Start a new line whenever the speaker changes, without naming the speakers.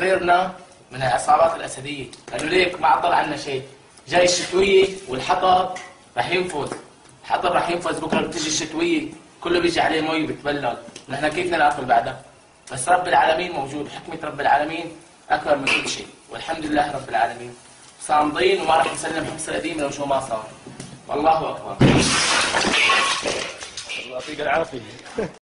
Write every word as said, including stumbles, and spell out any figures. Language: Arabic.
تحريرنا من العصابات الاسديه، لانه ليك ما عطل عنا شيء. جاي الشتويه والحطب رح ينفذ، الحطب رح ينفذ بكره بتجي الشتويه كله بيجي عليه مي وبتبلل، نحن كيف بدنا ناكل بعدها؟ بس رب العالمين موجود، حكمه رب العالمين اكبر من كل شيء، والحمد لله رب العالمين. صامدين وما رح نسلم حمص القديم لو شو ما صار. والله اكبر.
الله يعطيك العافيه.